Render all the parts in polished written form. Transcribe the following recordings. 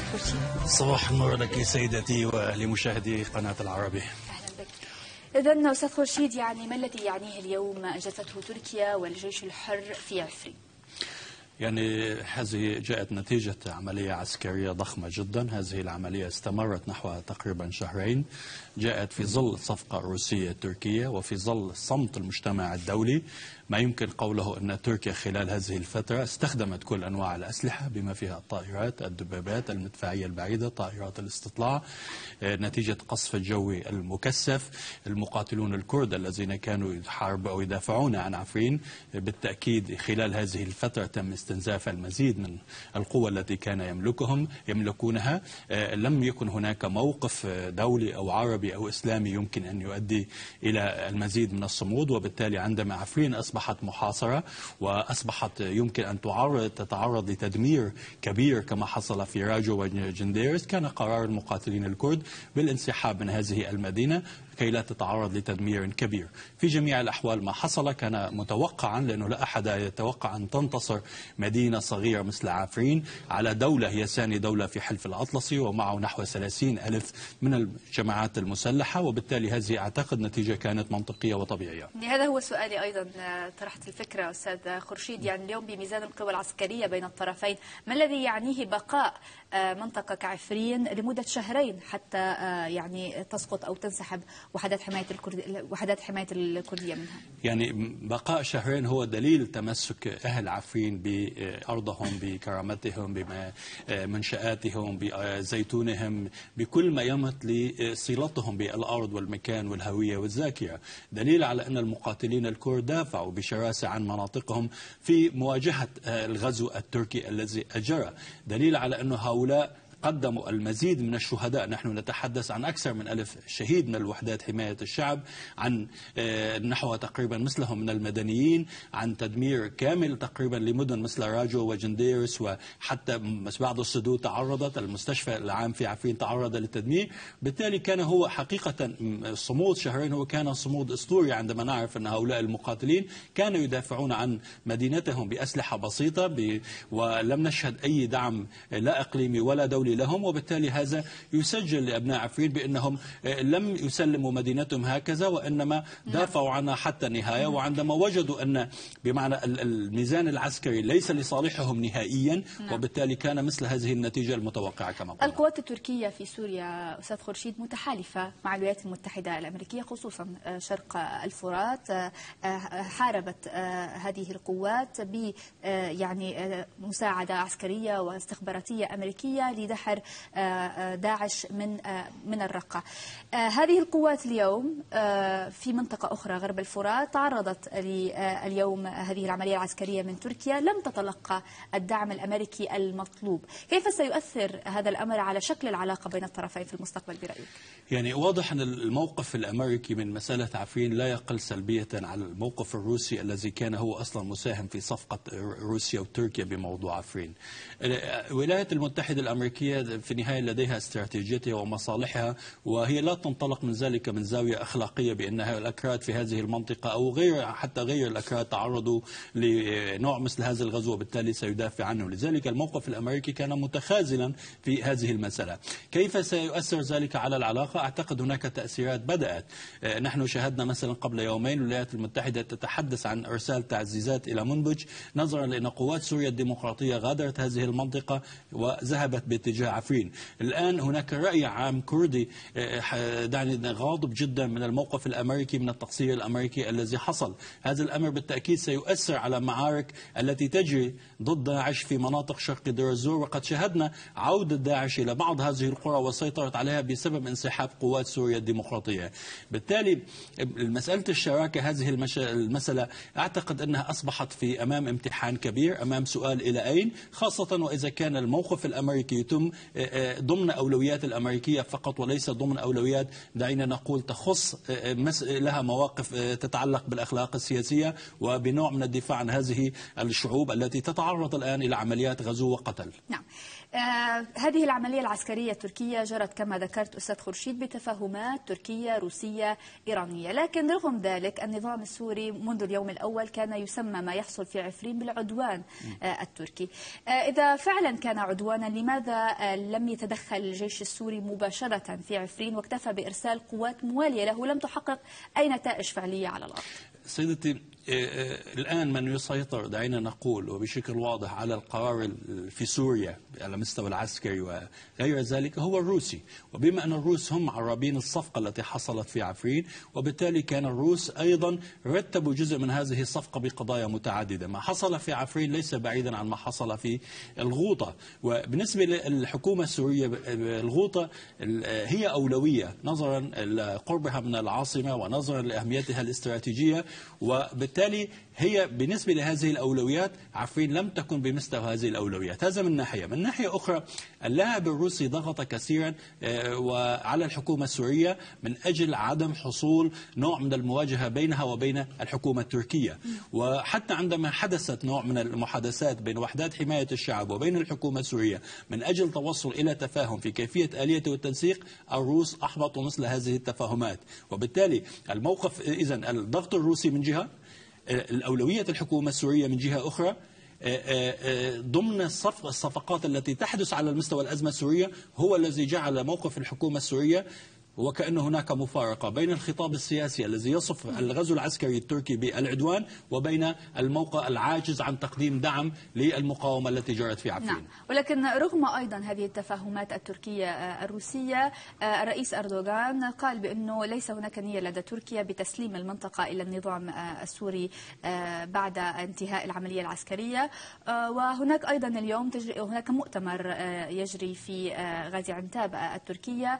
خورشيد. صباح النور لك سيدتي ولمشاهدي قناة العربي. أهلا بك. إذن أستاذ خورشيد، يعني ما الذي يعنيه اليوم أنجزته تركيا والجيش الحر في عفرين؟ يعني هذه جاءت نتيجة عملية عسكرية ضخمة جدا. هذه العملية استمرت نحو تقريبا شهرين، جاءت في ظل صفقة روسية تركية وفي ظل صمت المجتمع الدولي. ما يمكن قوله أن تركيا خلال هذه الفترة استخدمت كل أنواع الأسلحة بما فيها الطائرات، الدبابات، المدفعية البعيدة، طائرات الاستطلاع، نتيجة قصف الجوي المكثف. المقاتلون الكرد الذين كانوا يحاربوا أو يدافعون عن عفرين بالتأكيد خلال هذه الفترة تم استنزاف المزيد من القوة التي كان يملكونها. لم يكن هناك موقف دولي أو عربي أو إسلامي يمكن أن يؤدي إلى المزيد من الصمود، وبالتالي عندما عفرين أصبحت محاصرة وأصبحت يمكن أن تتعرض لتدمير كبير كما حصل في راجو وجنديرس، كان قرار المقاتلين الكرد بالانسحاب من هذه المدينة كي لا تتعرض لتدمير كبير. في جميع الأحوال ما حصل كان متوقعا، لأنه لا أحد يتوقع أن تنتصر مدينة صغيرة مثل عفرين على دولة هي ثاني دولة في حلف الأطلسي ومعه نحو 30,000 من الجماعات المسلحة، وبالتالي هذه أعتقد نتيجة كانت منطقية وطبيعية. هذا هو سؤالي أيضا، طرحت الفكرة أستاذ خورشيد. يعني اليوم بميزان القوى العسكرية بين الطرفين، ما الذي يعنيه بقاء منطقة كعفرين لمدة شهرين حتى يعني تسقط أو تنسحب وحدات حماية الكردية منها؟ يعني بقاء شهرين هو دليل تمسك أهل عفرين بأرضهم، بكرامتهم، بمنشآتهم، بزيتونهم، بكل ما يمت لصلتهم بالأرض والمكان والهوية والذاكرة. دليل على أن المقاتلين الكرد دافعوا بشراسة عن مناطقهم في مواجهة الغزو التركي الذي أجرى. دليل على أن هؤلاء قدموا المزيد من الشهداء. نحن نتحدث عن أكثر من 1000 شهيد من الوحدات حماية الشعب، عن نحو تقريبا مثلهم من المدنيين، عن تدمير كامل تقريبا لمدن مثل راجو وجنديرس، وحتى بعض السدود تعرضت، المستشفى العام في عفرين تعرض للتدمير. بالتالي كان هو حقيقة صمود شهرين هو كان صمود أسطوري، عندما نعرف أن هؤلاء المقاتلين كانوا يدافعون عن مدينتهم بأسلحة بسيطة ولم نشهد أي دعم لا إقليمي ولا دولي لهم. وبالتالي هذا يسجل لأبناء عفرين بأنهم لم يسلموا مدينتهم هكذا، وإنما دافعوا عنها حتى النهاية. وعندما وجدوا أن بمعنى الميزان العسكري ليس لصالحهم نهائيا، وبالتالي كان مثل هذه النتيجة المتوقعة كما قلنا. القوات التركية في سوريا أستاذ خورشيد متحالفة مع الولايات المتحدة الأمريكية، خصوصا شرق الفرات. حاربت هذه القوات ب يعني مساعدة عسكرية واستخباراتية أمريكية لدحر داعش من الرقة. هذه القوات اليوم في منطقة أخرى غرب الفرات تعرضت اليوم هذه العملية العسكرية من تركيا، لم تتلقى الدعم الأمريكي المطلوب. كيف سيؤثر هذا الأمر على شكل العلاقة بين الطرفين في المستقبل برأيك؟ يعني واضح أن الموقف الأمريكي من مسألة عفرين لا يقل سلبية على الموقف الروسي الذي كان هو أصلا مساهم في صفقة روسيا وتركيا بموضوع عفرين. الولايات المتحدة الأمريكية في النهاية لديها استراتيجيتها ومصالحها، وهي لا تنطلق من ذلك من زاوية أخلاقية بأنها الأكراد في هذه المنطقة أو حتى غير الأكراد تعرضوا لنوع مثل هذا الغزو وبالتالي سيدافع عنه. لذلك الموقف الأمريكي كان متخاذلا في هذه المسألة. كيف سيؤثر ذلك على العلاقة؟ أعتقد هناك تأثيرات بدأت. نحن شاهدنا مثلا قبل يومين الولايات المتحدة تتحدث عن إرسال تعزيزات إلى منبج، نظرا لأن قوات سوريا الديمقراطية غادرت هذه المنطقة وذهبت باتجاه عفرين. الآن هناك رأي عام كردي دعني غاضب جدا من الموقف الأمريكي، من التقصير الأمريكي الذي حصل. هذا الأمر بالتأكيد سيؤثر على معارك التي تجري ضد داعش في مناطق شرق دير الزور، وقد شاهدنا عودة داعش إلى بعض هذه القرى والسيطرة عليها بسبب انسحاب قوات سوريا الديمقراطية. بالتالي مسألة الشراكة هذه المسألة أعتقد أنها أصبحت في أمام امتحان كبير، أمام سؤال إلى أين، خاصة وإذا كان الموقف الأمريكي يتم ضمن أولويات الأمريكية فقط وليس ضمن أولويات دعينا نقول تخص لها مواقف تتعلق بالأخلاق السياسية وبنوع من الدفاع عن هذه الشعوب التي تتعرض الآن إلى عمليات غزو وقتل. نعم. هذه العملية العسكرية التركية جرت كما ذكرت أستاذ خورشيد بتفاهمات تركية روسية إيرانية، لكن رغم ذلك النظام السوري منذ اليوم الأول كان يسمى ما يحصل في عفرين بالعدوان التركي. إذا فعلا كان عدوانا، لماذا ولم يتدخل الجيش السوري مباشرة في عفرين، واكتفى بإرسال قوات موالية له لم تحقق أي نتائج فعلية على الأرض. سيدتي، الآن من يسيطر دعينا نقول وبشكل واضح على القرار في سوريا على المستوى العسكري وغير ذلك هو الروسي، وبما أن الروس هم عرابين الصفقة التي حصلت في عفرين، وبالتالي كان الروس أيضا رتبوا جزء من هذه الصفقة بقضايا متعددة. ما حصل في عفرين ليس بعيدا عن ما حصل في الغوطة، وبالنسبة للحكومة السورية الغوطة هي أولوية نظرا لقربها من العاصمة ونظرا لأهميتها الاستراتيجية، وبالتالي هي بالنسبة لهذه الأولويات عفرين لم تكن بمستوى هذه الأولويات. هذا من ناحية. من ناحية أخرى اللاعب الروسي ضغط كثيرا وعلى الحكومة السورية من أجل عدم حصول نوع من المواجهة بينها وبين الحكومة التركية، وحتى عندما حدثت نوع من المحادثات بين وحدات حماية الشعب وبين الحكومة السورية من أجل توصل إلى تفاهم في كيفية آلية والتنسيق، الروس أحبطوا مثل هذه التفاهمات. وبالتالي الموقف إذن الضغط الروسي من جهة، الأولوية الحكومة السورية من جهة أخرى، ضمن الصفقات التي تحدث على المستوى الأزمة السورية هو الذي جعل موقف الحكومة السورية وكأن هناك مفارقة بين الخطاب السياسي الذي يصف الغزو العسكري التركي بالعدوان وبين الموقع العاجز عن تقديم دعم للمقاومة التي جرت في عفرين. نعم، ولكن رغم أيضا هذه التفاهمات التركية الروسية، الرئيس أردوغان قال بأنه ليس هناك نية لدى تركيا بتسليم المنطقة إلى النظام السوري بعد انتهاء العملية العسكرية. وهناك أيضا اليوم هناك مؤتمر يجري في غازي عنتاب التركية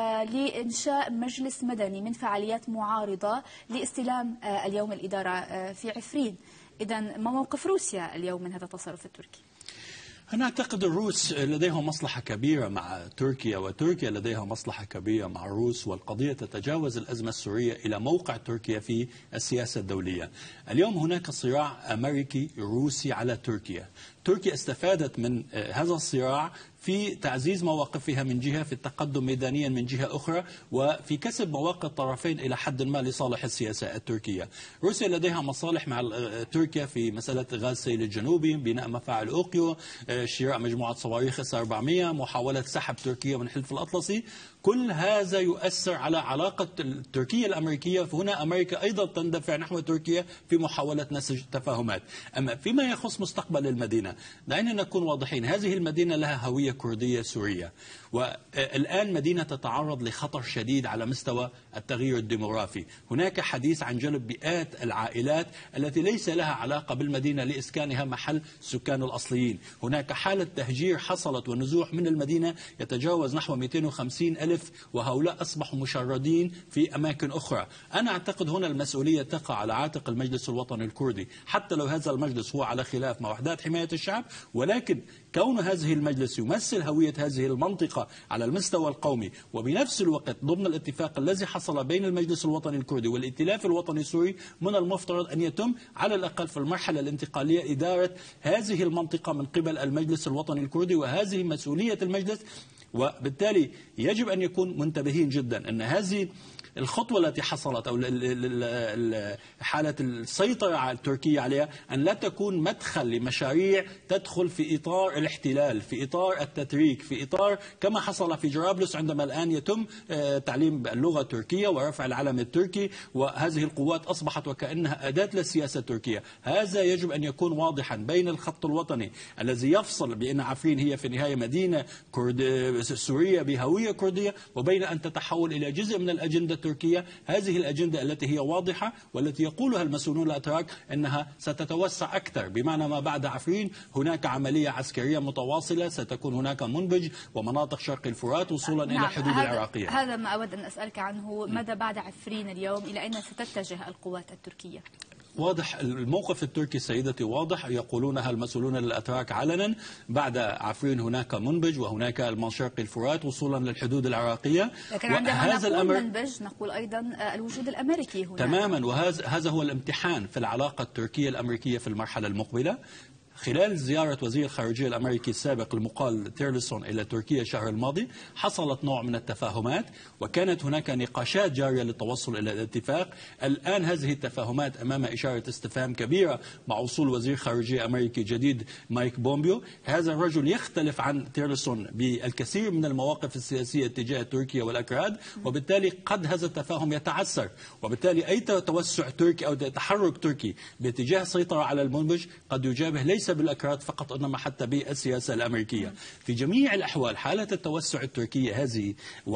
إنشاء مجلس مدني من فعاليات معارضة لاستلام اليوم الإدارة في عفرين. إذن ما موقف روسيا اليوم من هذا التصرف التركي؟ أنا أعتقد الروس لديهم مصلحة كبيرة مع تركيا، وتركيا لديها مصلحة كبيرة مع الروس، والقضية تتجاوز الأزمة السورية إلى موقع تركيا في السياسة الدولية. اليوم هناك صراع أمريكي روسي على تركيا. تركيا استفادت من هذا الصراع في تعزيز مواقفها من جهة، في التقدم ميدانيا من جهة أخرى، وفي كسب مواقف الطرفين إلى حد ما لصالح السياسة التركية. روسيا لديها مصالح مع تركيا في مسألة غاز سيل الجنوبي، بناء مفاعل أوقيو، شراء مجموعة صواريخ S-400، محاولة سحب تركيا من الحلف الأطلسي. كل هذا يؤثر على علاقة التركية الأمريكية، فهنا أمريكا أيضا تندفع نحو تركيا في محاولة نسج تفاهمات. أما فيما يخص مستقبل المدينة، دعينا نكون واضحين، هذه المدينة لها هوية كردية سورية، والآن مدينة تتعرض لخطر شديد على مستوى التغيير الديموغرافي. هناك حديث عن جلب مئات العائلات التي ليس لها علاقة بالمدينة لإسكانها محل سكان الأصليين. هناك حالة تهجير حصلت ونزوح من المدينة يتجاوز نحو 250 ألف، وهؤلاء أصبحوا مشردين في أماكن أخرى. أنا أعتقد هنا المسؤولية تقع على عاتق المجلس الوطني الكردي، حتى لو هذا المجلس هو على خلاف مع وحدات حماية الشعب، ولكن كون هذه المجلس يمثل هوية هذه المنطقة على المستوى القومي، وبنفس الوقت ضمن الاتفاق الذي حصل بين المجلس الوطني الكردي والائتلاف الوطني السوري، من المفترض أن يتم على الأقل في المرحلة الانتقالية إدارة هذه المنطقة من قبل المجلس الوطني الكردي، وهذه مسؤولية المجلس. وبالتالي يجب أن يكون منتبهين جدا أن هذه الخطوة التي حصلت أو حالة السيطرة التركية عليها أن لا تكون مدخل لمشاريع تدخل في إطار الاحتلال، في إطار التتريك، في إطار كما حصل في جرابلس عندما الآن يتم تعليم اللغة التركية ورفع العلم التركي، وهذه القوات أصبحت وكأنها أداة للسياسة التركية. هذا يجب أن يكون واضحا بين الخط الوطني الذي يفصل بأن عفرين هي في النهاية مدينة سورية بهوية كردية، وبين أن تتحول إلى جزء من الأجندة التركية. هذه الأجندة التي هي واضحة والتي يقولها المسؤولون الأتراك أنها ستتوسع أكثر، بمعنى ما بعد عفرين هناك عملية عسكرية متواصلة، ستكون هناك منبج ومناطق شرق الفرات وصولا إلى الحدود العراقية. هذا ما أود أن أسألك عنه، ماذا بعد عفرين اليوم؟ إلى أين ستتجه القوات التركية؟ واضح الموقف التركي سيدتي، واضح، يقولونها المسؤولون الأتراك علنا. بعد عفرين هناك منبج وهناك المنشرق الفرات وصولا للحدود العراقية. لكن عندما نقول منبج نقول أيضا الوجود الأمريكي هنا تماما، وهذا هو الامتحان في العلاقة التركية الأمريكية في المرحلة المقبلة. خلال زيارة وزير الخارجية الأمريكي السابق المقال تيرلسون إلى تركيا الشهر الماضي حصلت نوع من التفاهمات، وكانت هناك نقاشات جارية للتوصل إلى الاتفاق. الآن هذه التفاهمات أمام إشارة استفهام كبيرة مع وصول وزير خارجية أمريكي جديد مايك بومبيو. هذا الرجل يختلف عن تيرلسون بالكثير من المواقف السياسية تجاه تركيا والأكراد، وبالتالي قد هذا التفاهم يتعثر، وبالتالي أي توسع تركي أو تحرك تركي باتجاه السيطرة على المنبج قد يجابه ليس بالأكراد فقط إنما حتى بالسياسة الأمريكية. في جميع الأحوال حالة التوسع التركية هذه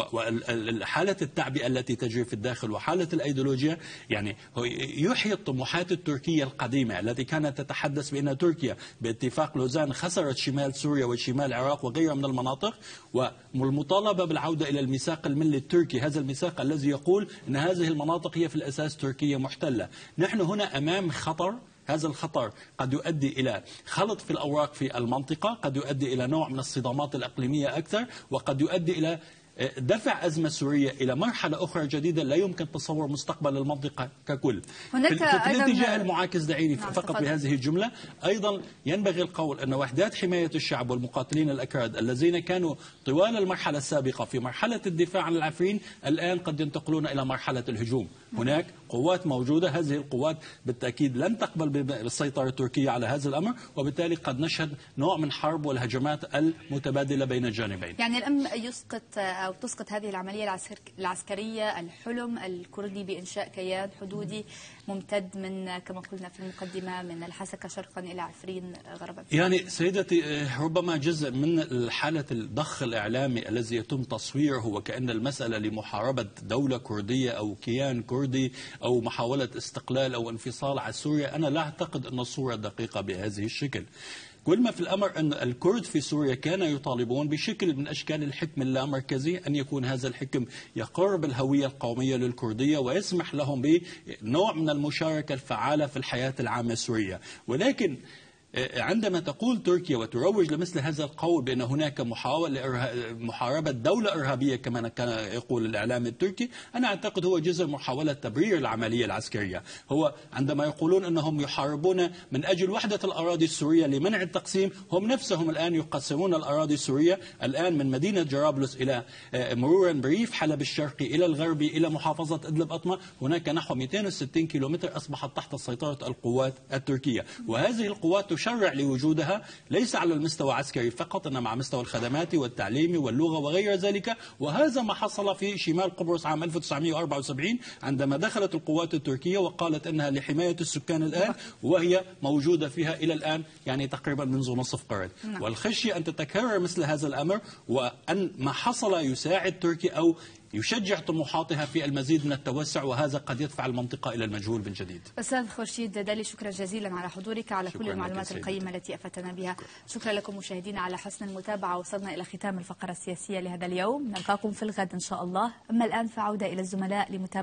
وحالة التعبئة التي تجري في الداخل وحالة الأيديولوجيا يعني يحيي الطموحات التركية القديمة التي كانت تتحدث بأن تركيا باتفاق لوزان خسرت شمال سوريا وشمال العراق وغيرها من المناطق، والمطالبة بالعودة إلى الميثاق الملي التركي، هذا الميثاق الذي يقول أن هذه المناطق هي في الأساس تركية محتلة. نحن هنا أمام خطر، هذا الخطر قد يؤدي إلى خلط في الأوراق في المنطقة، قد يؤدي إلى نوع من الصدامات الإقليمية أكثر، وقد يؤدي إلى دفع أزمة سوريا إلى مرحلة أخرى جديدة لا يمكن تصور مستقبل المنطقة ككل. في الاتجاه المعاكس دعيني فقط بهذه الجملة، أيضا ينبغي القول أن وحدات حماية الشعب والمقاتلين الأكراد الذين كانوا طوال المرحلة السابقة في مرحلة الدفاع عن العفرين الآن قد ينتقلون إلى مرحلة الهجوم. هناك قوات موجودة، هذه القوات بالتأكيد لن تقبل بالسيطرة التركية على هذا الأمر، وبالتالي قد نشهد نوع من حرب والهجمات المتبادلة بين الجانبين. يعني لم يسقط أو تسقط هذه العملية العسكرية الحلم الكردي بإنشاء كيان حدودي ممتد من كما قلنا في المقدمة من الحسكة شرقا إلى عفرين غربا؟ يعني سيدتي ربما جزء من حالة الضخ الإعلامي الذي يتم تصويره وكأن المسألة لمحاربة دولة كردية أو كيان كردي أو محاولة استقلال أو انفصال عن سوريا. أنا لا أعتقد أن الصورة دقيقة بهذه الشكل. كل ما في الأمر أن الكرد في سوريا كانوا يطالبون بشكل من أشكال الحكم اللامركزي، أن يكون هذا الحكم يقرب الهوية القومية للكردية ويسمح لهم بنوع من المشاركة الفعالة في الحياة العامة السورية. ولكن عندما تقول تركيا وتروج لمثل هذا القول بأن هناك محاربة دولة إرهابية كما كان يقول الإعلام التركي، أنا أعتقد هو جزء من محاولة تبرير العملية العسكرية. هو عندما يقولون أنهم يحاربون من أجل وحدة الأراضي السورية لمنع التقسيم، هم نفسهم الآن يقسمون الأراضي السورية الآن من مدينة جرابلس إلى مرورا بريف حلب الشرقي إلى الغربي إلى محافظة إدلب أطمة، هناك نحو 260 كيلومتر أصبحت تحت سيطرة القوات التركية، وهذه القوات تشرع لوجودها ليس على المستوى العسكري فقط إنما على مستوى الخدمات والتعليم واللغة وغير ذلك. وهذا ما حصل في شمال قبرص عام 1974 عندما دخلت القوات التركية وقالت أنها لحماية السكان الآن، وهي موجودة فيها إلى الآن يعني تقريبا منذ نصف قرن. والخشية أن تتكرر مثل هذا الأمر، وأن ما حصل يساعد تركيا أو يشجع طموحاتها في المزيد من التوسع، وهذا قد يدفع المنطقة إلى المجهول من جديد. أستاذ خورشيد دالي، شكرا جزيلا على حضورك، على كل المعلومات القيمة التي أفدتنا بها. شكرا لكم مشاهدينا على حسن المتابعة. وصلنا إلى ختام الفقرة السياسية لهذا اليوم، نلقاكم في الغد إن شاء الله. أما الآن فعودة إلى الزملاء لمتابعة